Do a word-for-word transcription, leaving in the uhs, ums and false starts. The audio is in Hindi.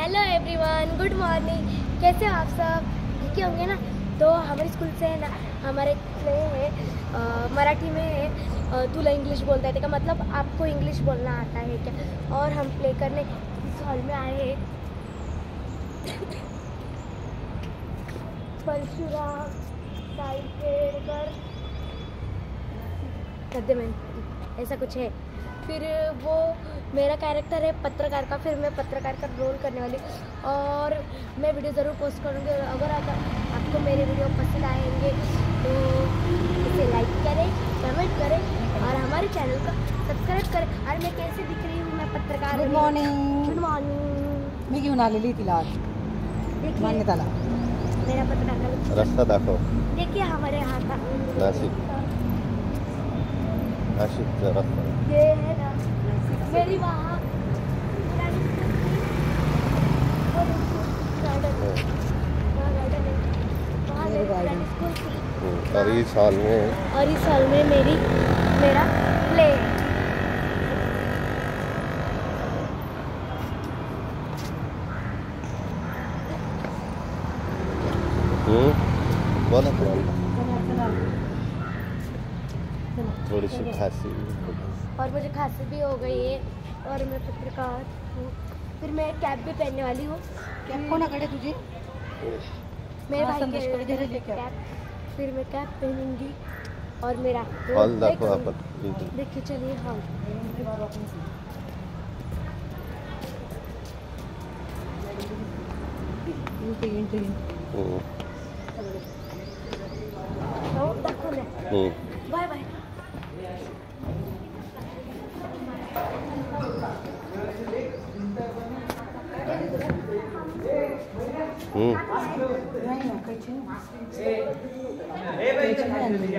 Hello everyone, good morning. कैसे हो आप सब? ठीक होंगे ना? तो हमारे स्कूल से है ना, हमारे प्ले है मराठी में है तुला इंग्लिश बोलता है का मतलब आपको इंग्लिश बोलना आता है क्या। और हम प्ले करने इस हॉल में आए हैं। परशुराम साई पेड़कर गद्दे में ऐसा कुछ है। फिर वो मेरा कैरेक्टर है पत्रकार का। फिर मैं पत्रकार का रोल करने वाली और मैं वीडियो ज़रूर पोस्ट करूँगी। अगर अगर आपको मेरे वीडियो पसंद आएंगे तो इसे लाइक करें, कमेंट करें और हमारे चैनल को सब्सक्राइब करें। और मैं कैसे दिख रही हूँ? मैं पत्रकार। Good morning. Good morning. मी घेऊन आलेली तिला मान्यताला मेरा पत्रकार का रास्ता दाखव। देखिए हमारे यहाँ का नाशिक नाशिकचा रस्ता ये है ना मेरी वहाँ और इस साल में और इस साल में मेरी मेरा प्ले है। बोला थोड़ी सी खांसी और मुझे खांसी भी हो गई है और मैं पत्रकार हूँ। फिर मैं कैप भी पहनने वाली हूँ। कैप कोणाकडे तुझी? मेरे हाँ, भाई संदेश के को दे रही है कैप। कैप। फिर मैं कैप पहनूंगी और मेरा हॉल दाखव आपण। देखिए चलिए हॉल। दाखव ना। Bye bye. हम्म नाही ना कैची कैची नाही आणली.